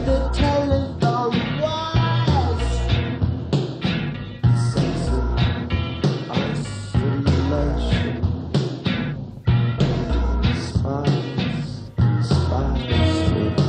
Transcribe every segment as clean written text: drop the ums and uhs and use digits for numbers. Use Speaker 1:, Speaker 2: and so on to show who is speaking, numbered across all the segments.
Speaker 1: the telephone wires. Sense of isolation. Spies, spies.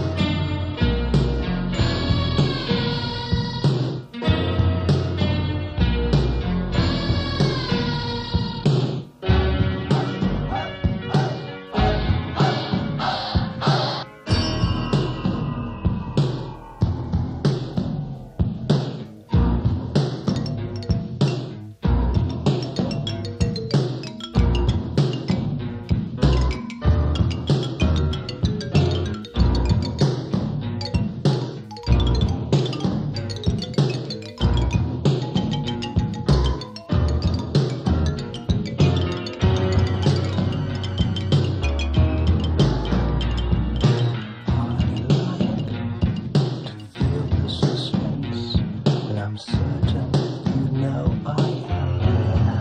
Speaker 1: I'm certain you know I am there.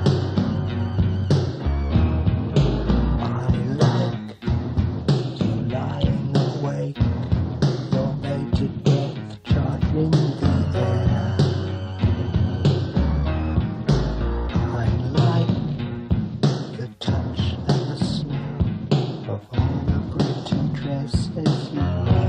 Speaker 1: I like you lying awake, your bated breath charging the air. I like the touch and the smell of all the pretty dresses you wear.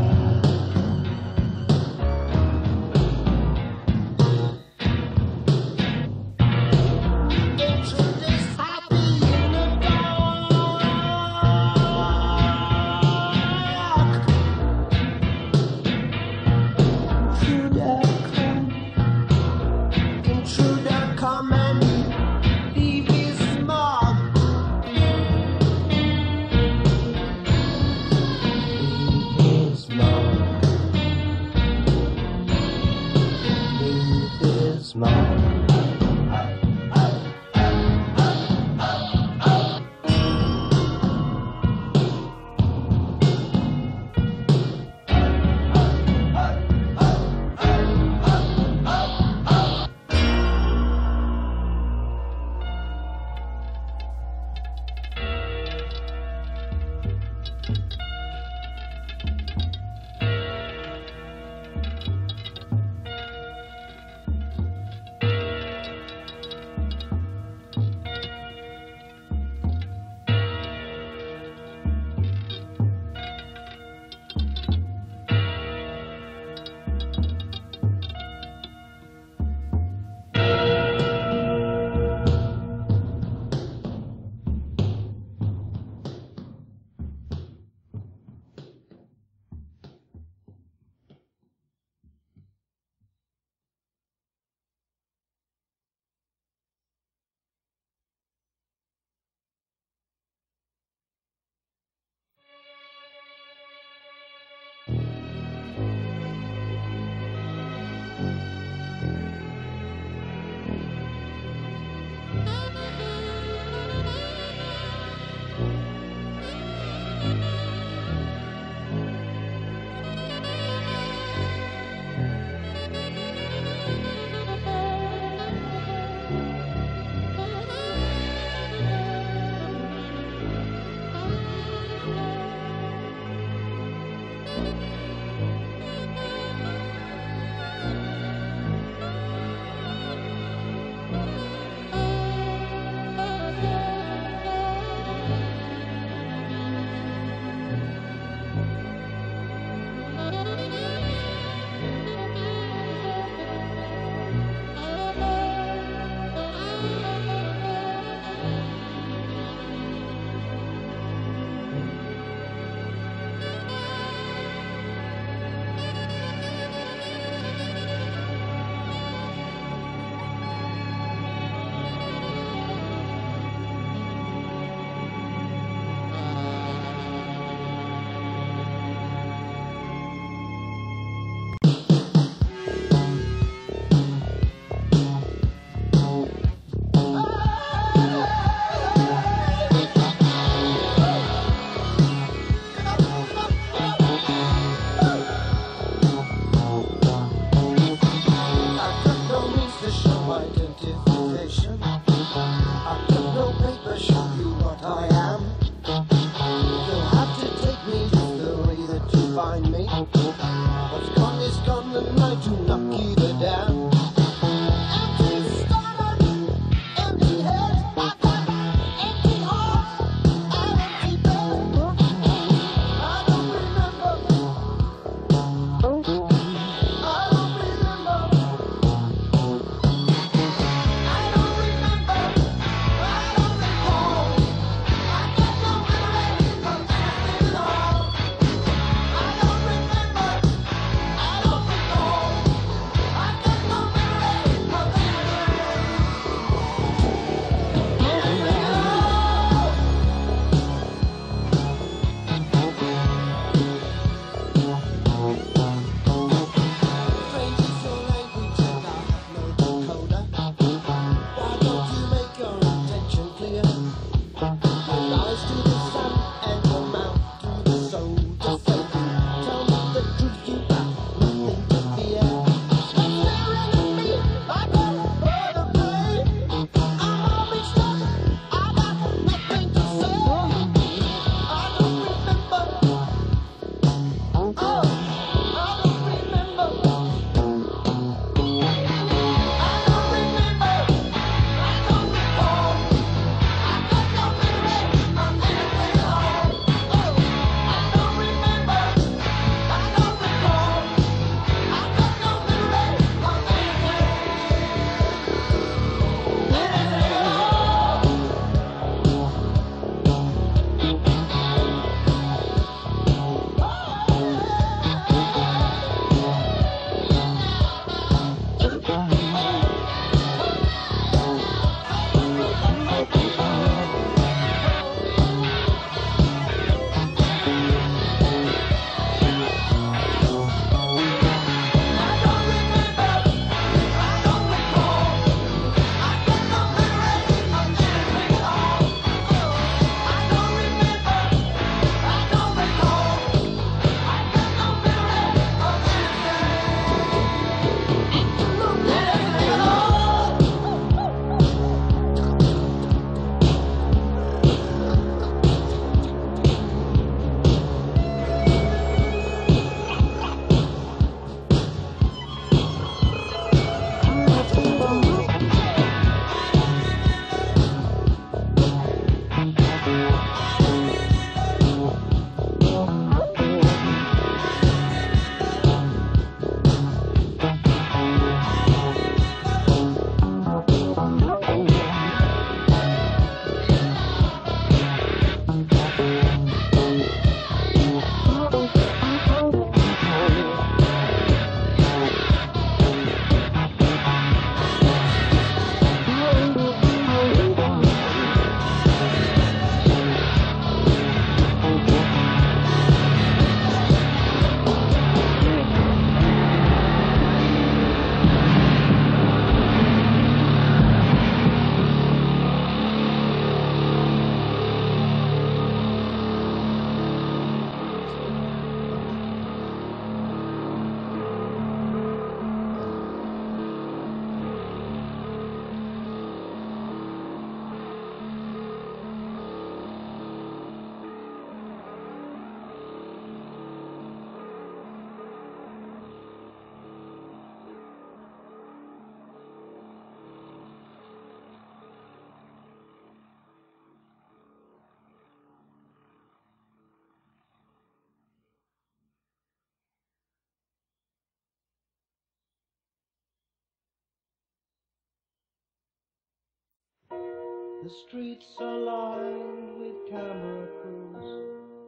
Speaker 1: The streets are lined with camera crews.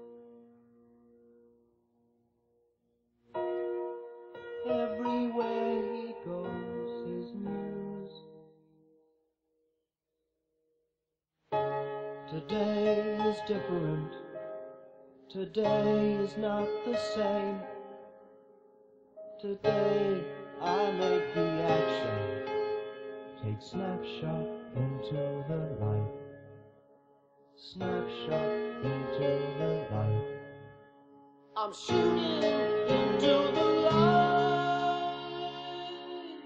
Speaker 1: Everywhere he goes is news. Today is different. Today is not the same. Today I make the action. Take snapshot into the light. Snapshot into the light. I'm shooting into the light.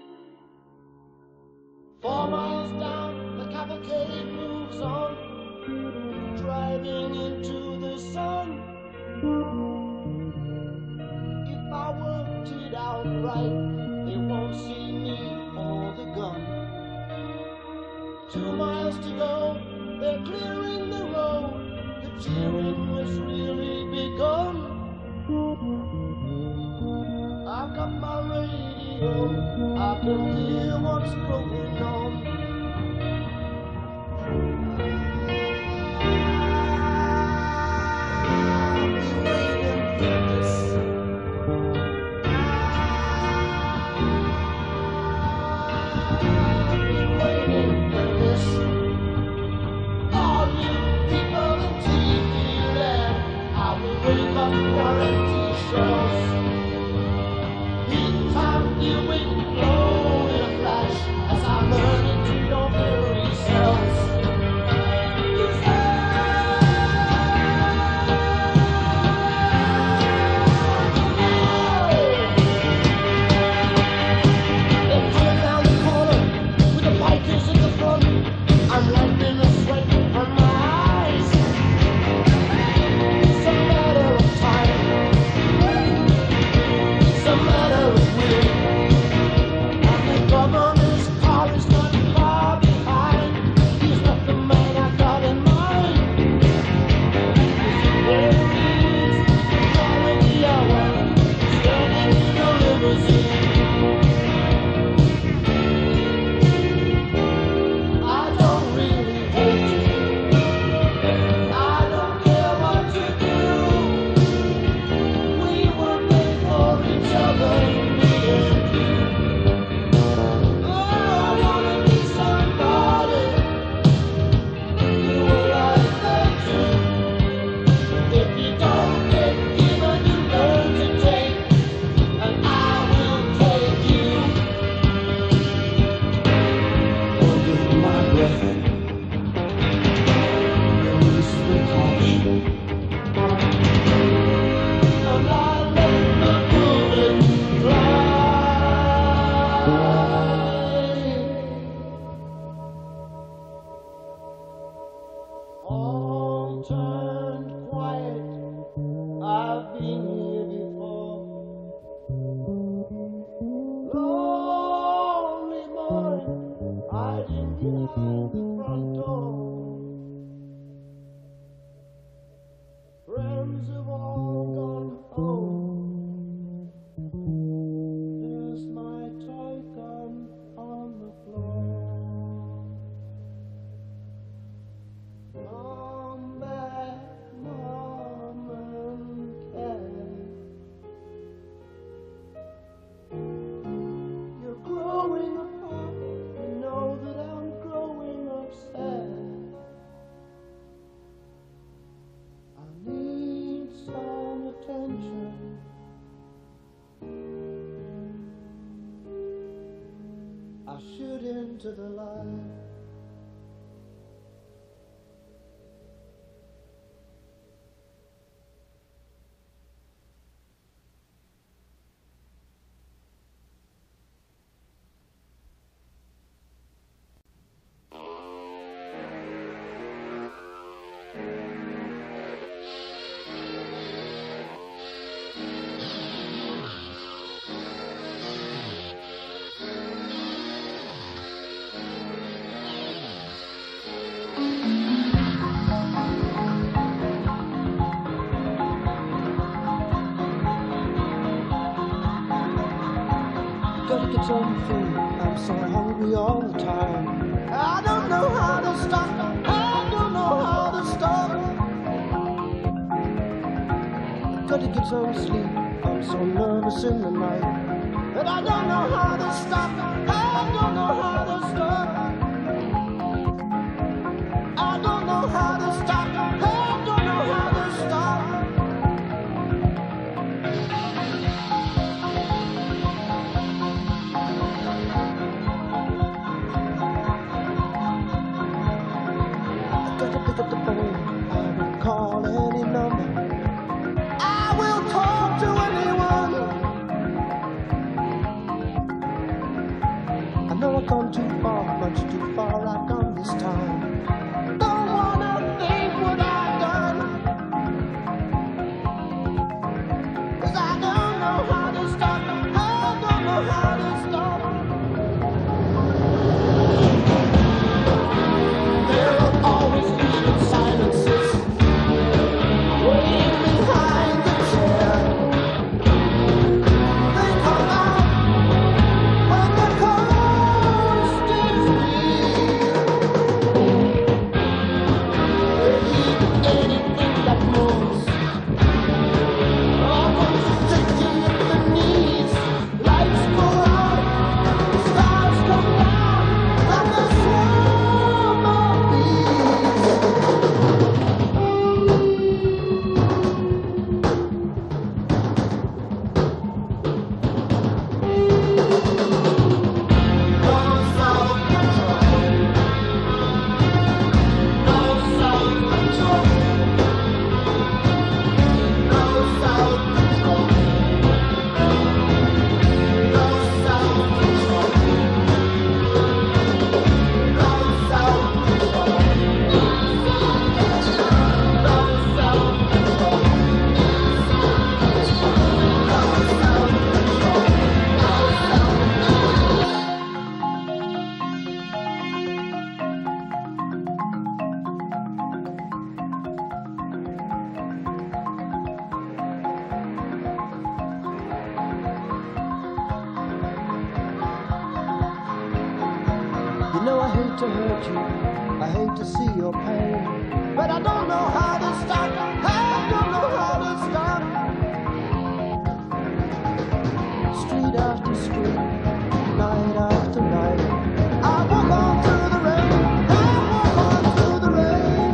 Speaker 1: 4 miles down, the cavalcade moves on, driving into the sun. If I worked it out right, they won't see me or the gun. 2 miles to go, they're clearing the road. The cheering has really begun. I've got my radio, I can hear what's going on. I'll be waiting for this. I'll be waiting for this. All you people in TV land, I will wake up your empty shells. In time you will blow in a flash as I burn into your very cells. You say, they turn down the corner with the bikers in the front. I'm wiping the sweat from my eyes. It's a matter of time. It's a matter of will. And the governor's car is not far behind. He's not the man I got in mind. There he is, calling the hour, standing in a limousine. I don't really hate you. I don't care what you do. We were made for each other, me and you. Oh, I wanna be somebody. You were like that too. If you don't get given, you learn to take, and I will take you. Under my breath, release the catch, and I let the bullet fly. All turned quiet. I've been here before. Lonely boy, hiding behind the front door. Friends have all gone home. There's my toy gun on the floor. Come back, Mom and Dad. You're growing apart. You know that I'm growing up sad. I need some attention. I shoot into the light. Gotta get some food. I'm so hungry all the time. I don't know how to stop. I don't know how to stop. Gotta get some sleep. I'm so nervous in the night, but I don't know how to stop. I don't know how to stop. I don't know how to stop. I don't know how to stop. I gotta pick up the phone. I will call any number. I will talk to anyone. I know I've gone too far, much too far. I've gone this time. Don't wanna think what I've done, 'cause I don't know how to stop. I don't know how to stop. There will always be silences waiting behind the chair. They come out when the coast is near. They eat anything that moves. Almost taking at the knees. Lights go out, stars come down like a swarm of bees. No self-control. No self-control. No self-control. No self-control. No self-control. No self-control. You know I hate to hurt you, I hate to see your pain, but I don't know how to stop. I don't know how to stop. Street after street, night after night, I walk on through the rain. I walk on through the rain.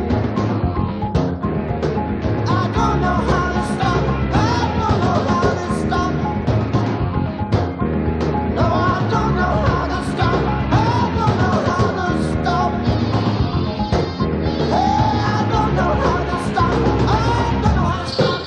Speaker 1: I don't know how to stop. I don't know how to stop. No, I don't know how to stop. I don't know how to stop. Hey, I don't know how to stop. I don't know how to stop.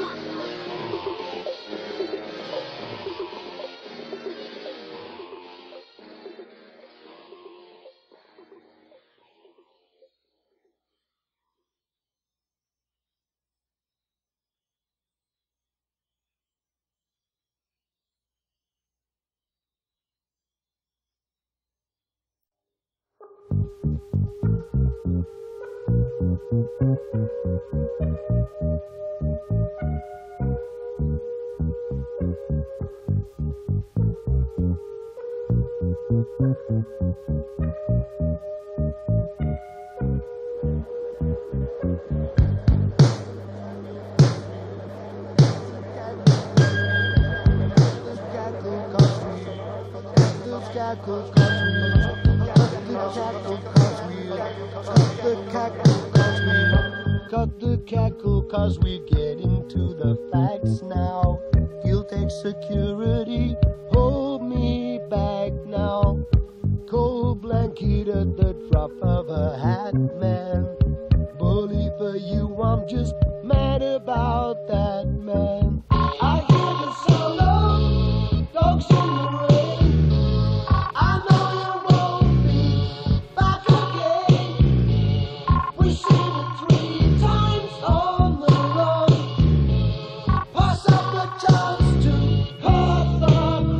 Speaker 1: Cut the cackle, 'cause we're getting to the facts now. You'll take security, hold me back now. Cold blanket at the drop of a hat, man. Bully for you, I'm just mad about that, man. I hear the sound of dogs in the rain. I know you won't be back again. We've seen it 3 times on the run. Pass up the chance to hurt the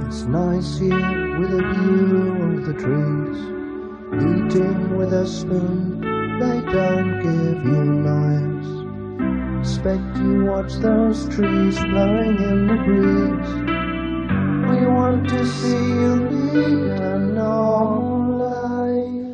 Speaker 1: It's nice here with a view of the trees. Eating with a spoon, they don't give you knives. Expect you watch those trees blowing in the breeze. We want to see you lead a normal life.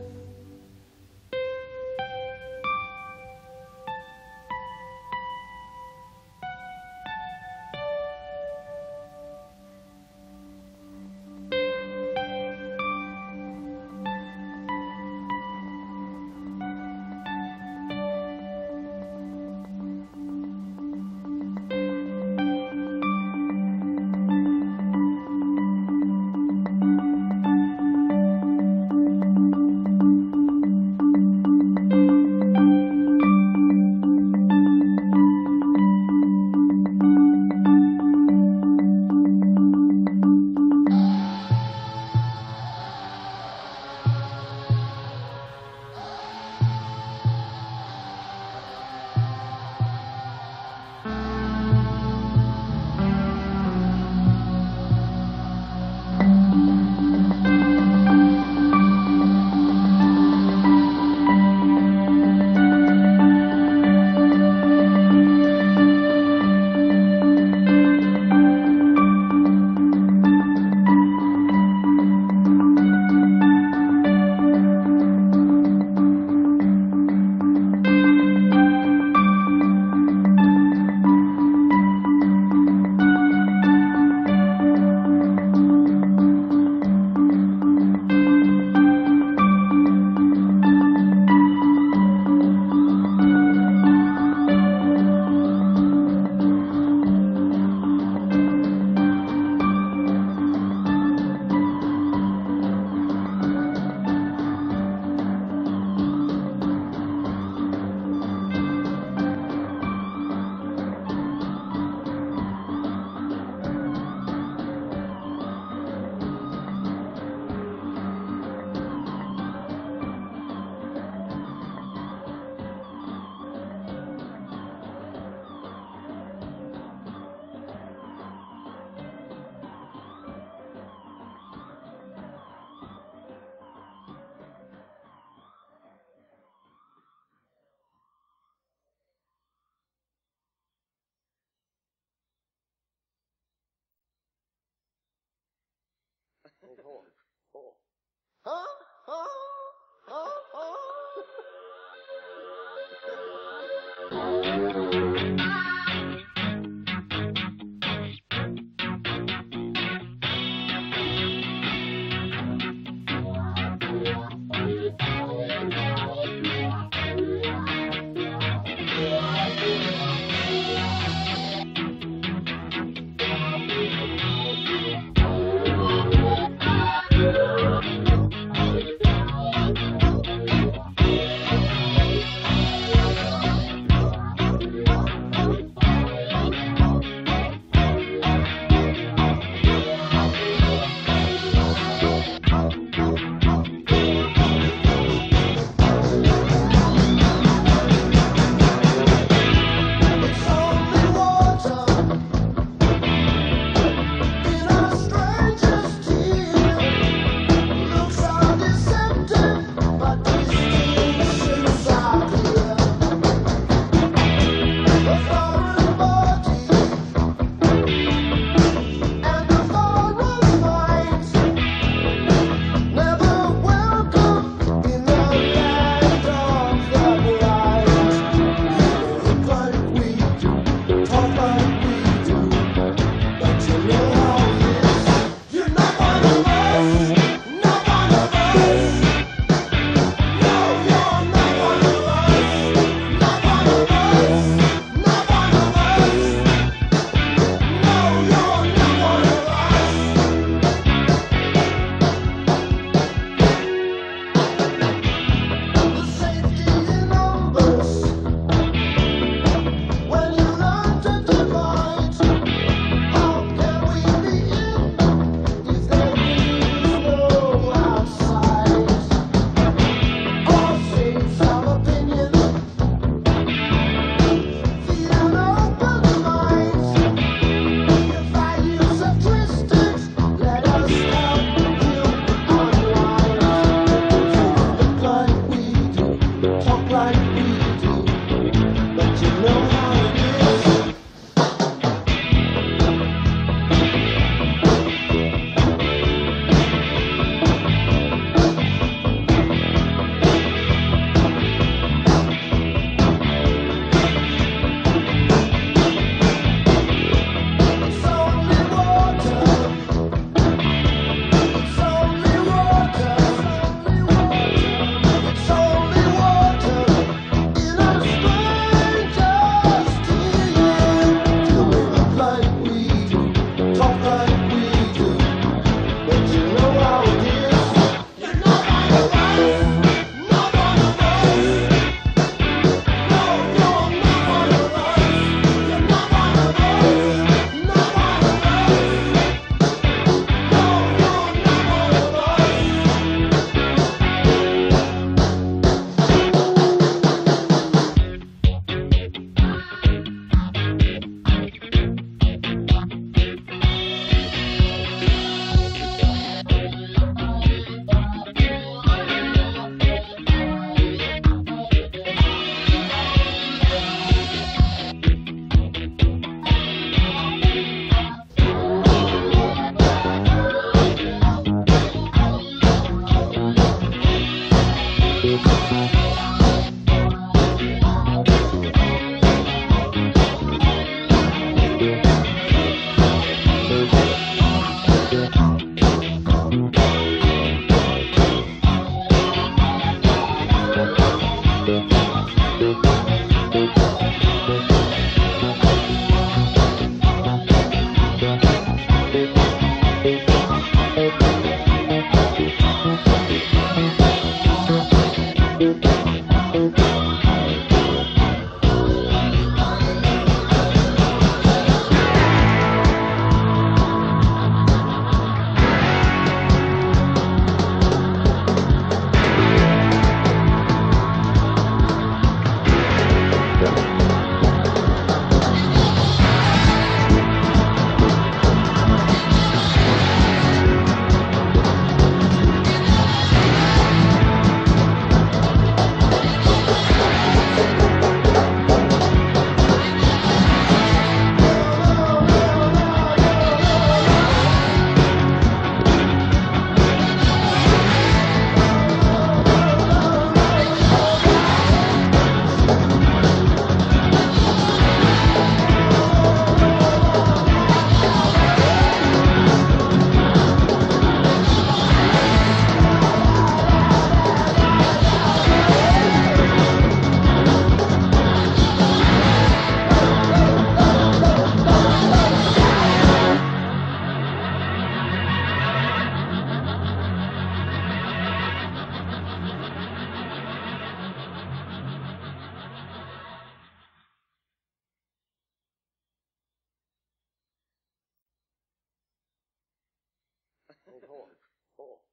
Speaker 2: Hey, come on. Come on.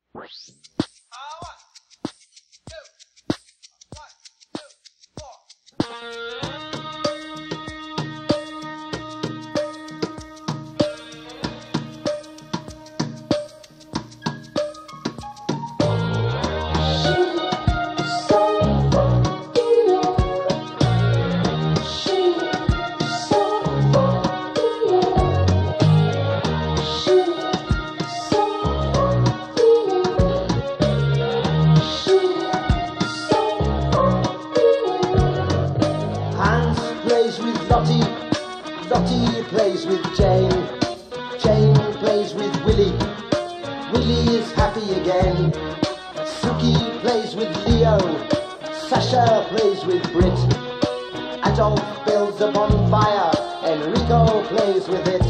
Speaker 1: Lottie plays with Jane, Jane plays with Willie, Willie is happy again. Suki plays with Leo, Sasha plays with Brit, Adolf builds a bonfire, Enrico plays with it.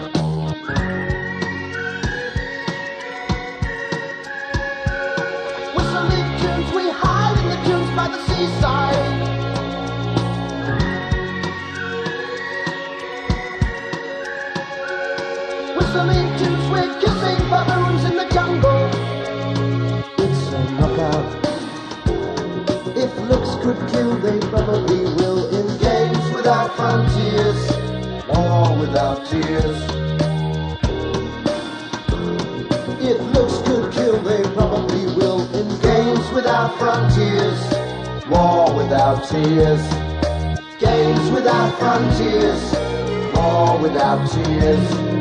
Speaker 1: Whistling tunes, we hide in the dunes by the seaside. Whistling tunes, we're kissing baboons in the jungle. It's a knockout. If looks could kill, they probably will. In games without frontiers, war without tears. If looks could kill, they probably will. In games without frontiers, war without tears. Games without frontiers, war without tears.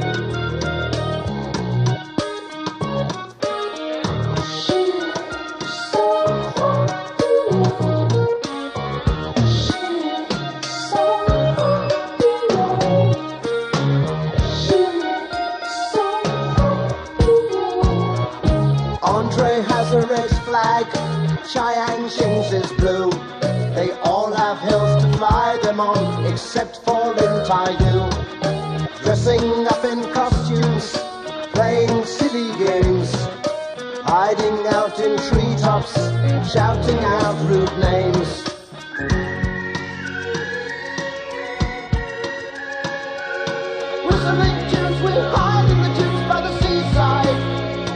Speaker 1: Andre has a red flag, Cheyenne sings is blue. They all have hills to fly them on, except for Lin Taiyu. Dressing up in costumes, playing silly games, hiding out in treetops, shouting out rude names. Whistling tunes, we hide in the dunes by the seaside.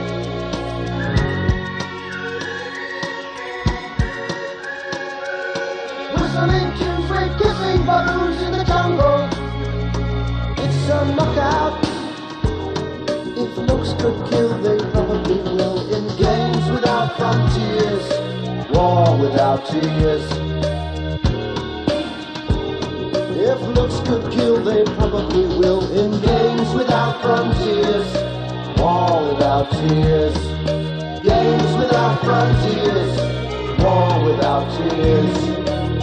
Speaker 1: Whistling tunes, we're kissing baboons in the jungle. It's a knockout. If looks could kill, they probably will. In games without frontiers, war without tears. If looks could kill, they probably will. In games without frontiers, war without tears. Games without frontiers, war without tears.